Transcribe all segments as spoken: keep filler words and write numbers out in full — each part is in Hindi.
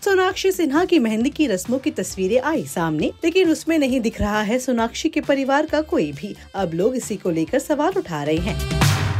सोनाक्षी सिन्हा की मेहंदी की रस्मों की तस्वीरें आई सामने, लेकिन उसमें नहीं दिख रहा है सोनाक्षी के परिवार का कोई भी। अब लोग इसी को लेकर सवाल उठा रहे हैं।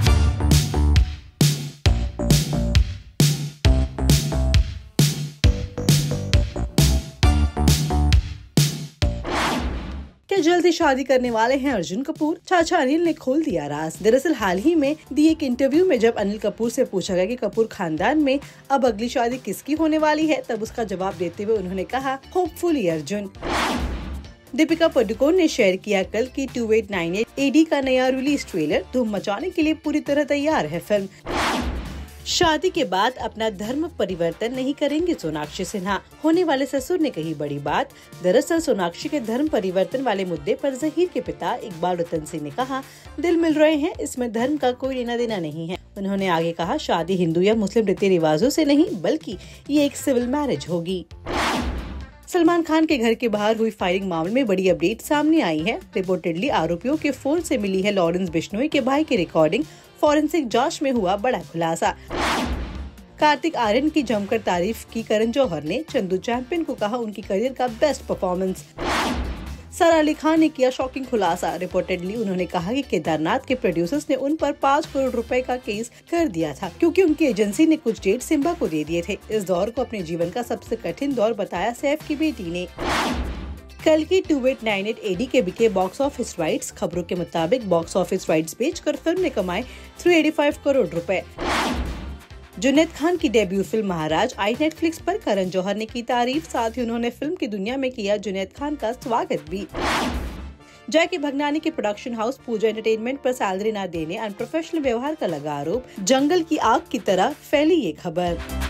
क्या जल्द ही शादी करने वाले हैं अर्जुन कपूर? चाचा अनिल ने खोल दिया राज। दरअसल हाल ही में दिए एक इंटरव्यू में जब अनिल कपूर से पूछा गया कि कपूर खानदान में अब अगली शादी किसकी होने वाली है, तब उसका जवाब देते हुए उन्होंने कहा, होपफुली अर्जुन। दीपिका पादुकोण ने शेयर किया कल की two eight nine eight A D का नया रिलीज ट्रेलर। धूम मचाने के लिए पूरी तरह तैयार है फिल्म। शादी के बाद अपना धर्म परिवर्तन नहीं करेंगे सोनाक्षी सिन्हा, होने वाले ससुर ने कही बड़ी बात। दरअसल सोनाक्षी के धर्म परिवर्तन वाले मुद्दे पर जहीर के पिता इकबाल रतन सिंह ने कहा, दिल मिल रहे हैं, इसमें धर्म का कोई लेना देना नहीं है। उन्होंने आगे कहा, शादी हिंदू या मुस्लिम रीति रिवाजों से नहीं, बल्कि ये एक सिविल मैरिज होगी। सलमान खान के घर के बाहर हुई फायरिंग मामले में बड़ी अपडेट सामने आई है। रिपोर्टेडली आरोपियों के फोन से मिली है लॉरेंस बिश्नोई के भाई की रिकॉर्डिंग। फॉरेंसिक जांच में हुआ बड़ा खुलासा। कार्तिक आर्यन की जमकर तारीफ की करण जौहर ने। चंदू चैंपियन को कहा उनकी करियर का बेस्ट परफॉर्मेंस। सारा अली खान ने किया शॉकिंग खुलासा। रिपोर्टेडली उन्होंने कहा कि केदारनाथ के प्रोड्यूसर्स ने उन पर पाँच करोड़ रुपए का केस कर दिया था, क्योंकि उनकी एजेंसी ने कुछ डेट सिम्बा को दे दिए थे। इस दौर को अपने जीवन का सबसे कठिन दौर बताया सैफ की बेटी ने। कल की two eight nine eight A D के बिके बॉक्स ऑफिस राइट्स। खबरों के मुताबिक बॉक्स ऑफिस राइट्स बेचकर फिल्म ने कमाए तीन सौ पचासी करोड़ रुपए। जुनैद खान की डेब्यू फिल्म महाराज आई नेटफ्लिक्स पर। करण जौहर ने की तारीफ, साथ ही उन्होंने फिल्म की दुनिया में किया जुनैद खान का स्वागत भी। जैकी भगनानी के प्रोडक्शन हाउस पूजा एंटरटेनमेंट पर सैलरी न देने, अनप्रोफेशनल व्यवहार का लगा आरोप। जंगल की आग की तरह फैली ये खबर।